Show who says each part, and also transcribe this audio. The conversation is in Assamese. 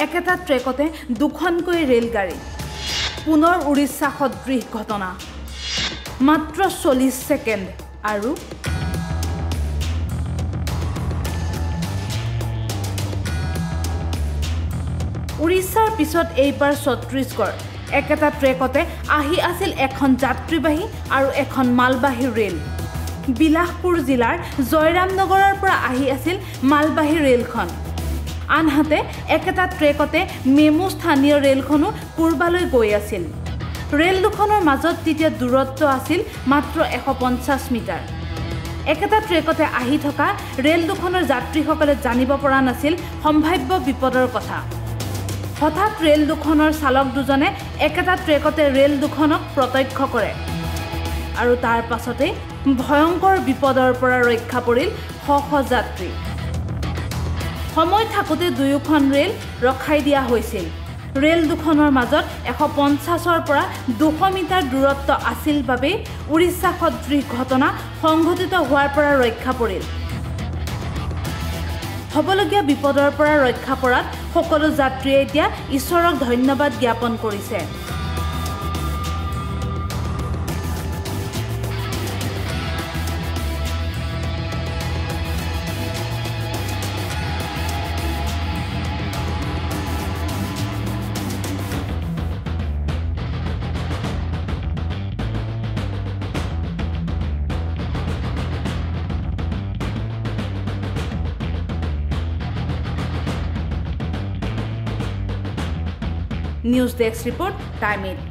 Speaker 1: একেটা ট্ৰেকতে দুখনকৈ ৰেলগাড়ী পুনৰ উৰিষ্যা সদৃশ ঘটনা মাত্ৰ 40 সেকেন্ড আৰু উৰিষ্যাৰ পিছত এইবাৰ ছত্তীশগড় একেটা ট্ৰেকতে আহি আছিল এখন যাত্ৰীবাহী আৰু এখন মালবাহী ৰেল বিলাসপুৰ জিলাৰ জয়ৰামনগৰৰ পৰা আহি আছিল মালবাহী ৰেলখন আনহাতে একেটা ট্ৰেকতে মেমু স্থানীয় ৰেলখনো পূৰ্বালৈ গৈ আছিল ৰেল দুখনৰ মাজত তেতিয়া দূৰত্ব আছিল মাত্ৰ 150 মিটাৰ একেটা ট্ৰেকতে আহি থকা ৰেল দুখনৰ যাত্ৰীসকলে জানিব পৰা নাছিল সম্ভাৱ্য বিপদৰ কথা হঠাৎ ৰেল দুখনৰ চালক দুজনে একেটা ট্ৰেকতে ৰেল দুখনক প্ৰত্যক্ষ কৰে আৰু তাৰ পাছতে ভয়ংকৰ বিপদৰ পৰা ৰক্ষা পৰিল শ যাত্ৰী সময় থাকোতে দুয়োখন ৰেল ৰখাই দিয়া হৈছিল ৰেল দুখনৰ মাজত 150ৰ পৰা 200 মিটাৰ দূৰত্ব আছিল বাবে উৰিষ্যা সদৃশ ঘটনা সংঘটিত হোৱাৰ পৰা ৰক্ষা পৰিল হবলগীয়া বিপদৰ পৰা ৰক্ষা পৰাত সকলো যাত্ৰীয়ে এতিয়া ঈশ্বৰক ধন্যবাদ জ্ঞাপন কৰিছে News Desk Report, Time 8.